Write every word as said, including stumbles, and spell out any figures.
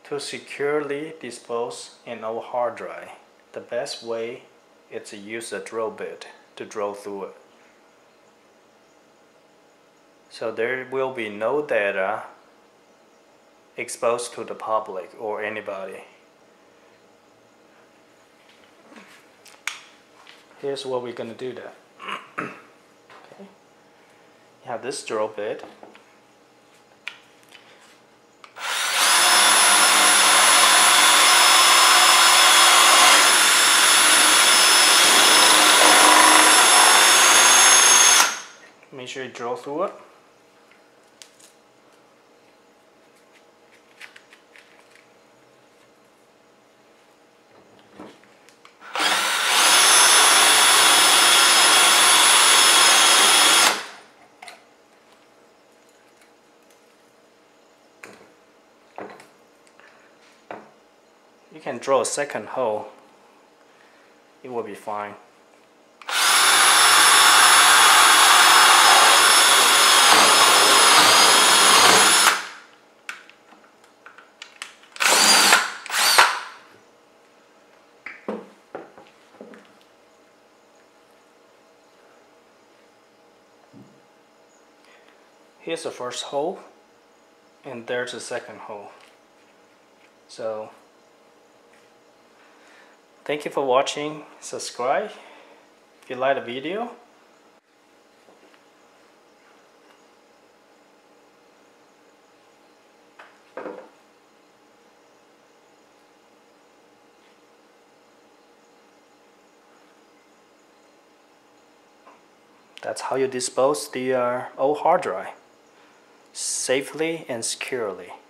To securely dispose an old hard drive, the best way is to use a drill bit to drill through it. So there will be no data exposed to the public or anybody. Here's what we're going to do that. Okay. You have this drill bit. Make sure you drill through it. You can drill a second hole. It will be fine. Here's the first hole, and there's the second hole. So, thank you for watching. Subscribe if you like the video. That's how you dispose the uh, old hard drive safely and securely.